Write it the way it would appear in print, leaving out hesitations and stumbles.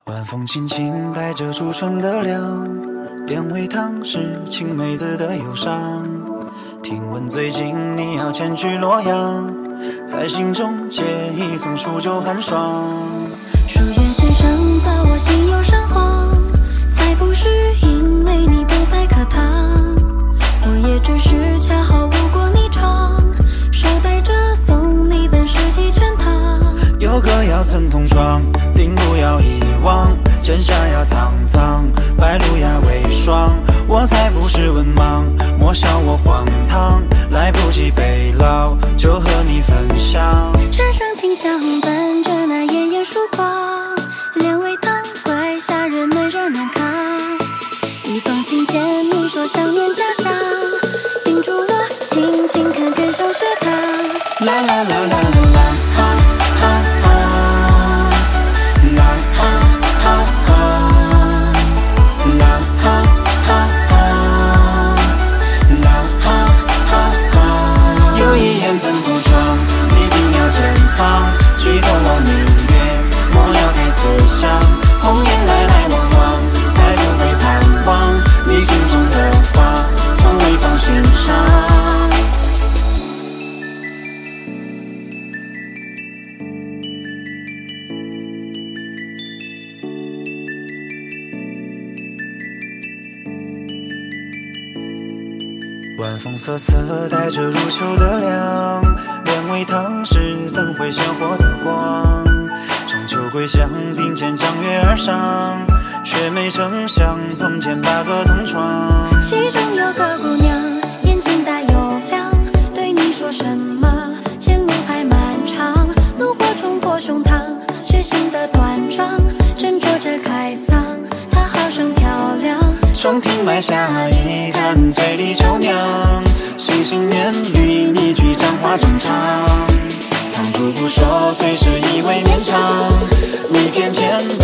晚风轻轻带着初春的凉，两位唐诗青梅子的忧伤。听闻最近你要前去洛阳，在心中结一层数九寒霜。 书院先生在我心有神慌，才不是因为你不在课堂，我也只是恰好路过你窗，手带着送你本诗集全唐。 有歌要曾同窗，定不要遗忘，真相要苍苍，白露呀为霜。我才不是文盲，莫笑我荒唐，来不及背牢，就和你分享。 茶上清香伴着那炎炎曙光，两味糖怪下人们热难扛。一封信件你说想念家乡，叮嘱我勤勤恳恳上学堂。 啦啦啦啦啦啦，哈哈哈，啦哈哈哈，啦哈哈哈，啦哈哈哈。有一眼怎不装，一定要珍藏，举头望明月，莫要太思想。红颜来来往往，才不会彷徨，你心中的话，从未放心上。晚风瑟瑟带着入秋的凉，两位唐诗灯会鲜活的光。中秋归乡，并肩江月而上，却没成想碰见8个同窗。 其中有个姑娘，眼睛大又亮，对你说什么？前路还漫长，炉火冲破胸膛，血性的端庄，斟酌着开嗓，她好生漂亮。 松亭埋下一坛醉里秋酿，心心念虑你句章花正长。藏住不说，最是以为绵长，你偏偏